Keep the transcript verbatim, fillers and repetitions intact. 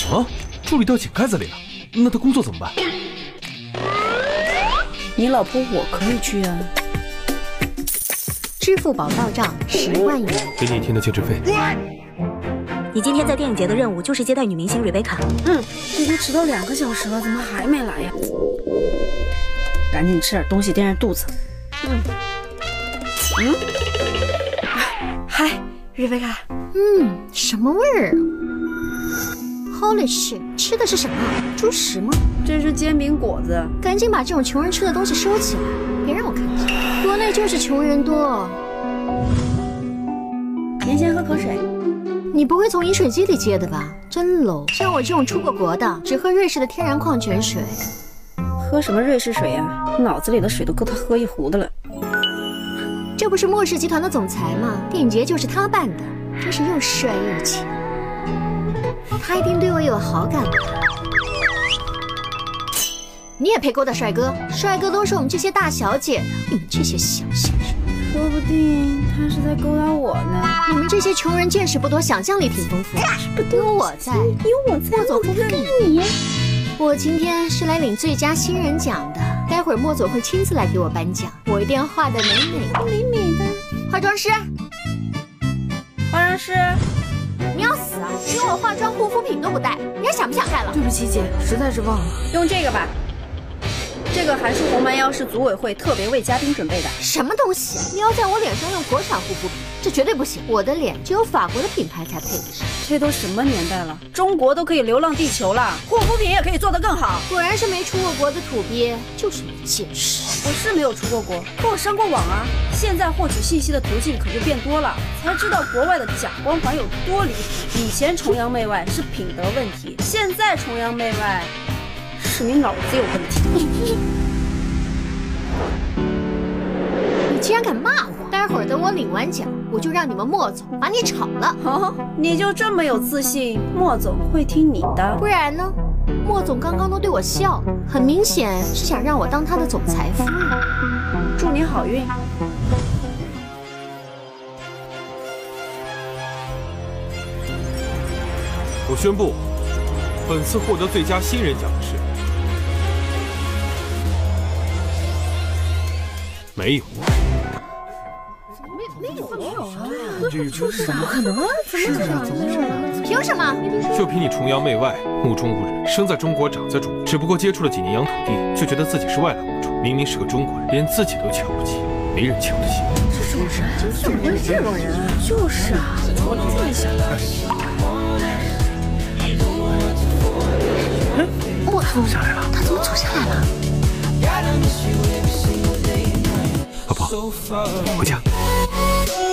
啊，助理掉井盖子里了，那他工作怎么办？ 你老婆我可以去啊。 支付宝到账十万元， 给你一天的兼职费。 你今天在电影节的任务就是接待女明星瑞贝卡。 嗯，这都迟到两个小时了，怎么还没来呀？赶紧吃点东西垫垫肚子。嗯嗯，嗨，瑞贝卡。 嗯，什么味儿啊 ？Holy shit！ 吃的是什么？猪食吗？ 这是煎饼果子。 赶紧把这种穷人吃的东西收起来，别让我看见。国内就是穷人多。 您先喝口水。 你不会从饮水机里接的吧？真 low！ 像我这种出过国的，只喝瑞士的天然矿泉水。 喝什么瑞士水呀？脑子里的水都够他喝一壶的了。 这不是莫氏集团的总裁吗？电影节就是他办的，真是又帅又有钱。他一定对我有好感吧？你也配勾搭帅哥？帅哥都是我们这些大小姐的，你们这些小鲜肉。 说不定他是在勾搭我呢。 你们这些穷人见识不多，想象力挺丰富的。有我在， 有我在， 莫总不看看你。 我今天是来领最佳新人奖的，待会儿莫总会亲自来给我颁奖，我一定要画的美美美美的。 化妆师， 化妆师， 你要死啊！连我化妆护肤品都不带，你还想不想干了？ 对不起姐，实在是忘了。用这个吧。这个韩式红蛮腰是组委会特别为嘉宾准备的。 什么东西？你要在我脸上用国产护肤品，这绝对不行。我的脸只有法国的品牌才配得上。 这都什么年代了？中国都可以流浪地球了，护肤品也可以做得更好。 果然是没出过国的土鳖，就是没见识。 我是没有出过国，可我上过网啊。现在获取信息的途径可就变多了，才知道国外的假光环有多离谱。以前崇洋媚外是品德问题，现在崇洋媚外是你脑子有问题。 你竟然敢骂我！待会儿等我领完奖，我就让你们莫总把你炒了。 哦，你就这么有自信，莫总会听你的？ 不然呢？莫总刚刚都对我笑了，很明显是想让我当他的总裁夫人。 祝你好运。 我宣布，本次获得最佳新人奖的是没有。 没有没有啊！ 这怎么可能啊？怎么可能？凭什么？ 就凭你崇洋媚外、目中无人，生在中国长在中国，只不过接触了几年洋土地，就觉得自己是外来物种。明明是个中国人，连自己都瞧不起，没人瞧得起。 这种人怎么会是这种人啊？就是啊，怎么这么想？莫总下来了，他怎么走下来了？ 老婆，回家。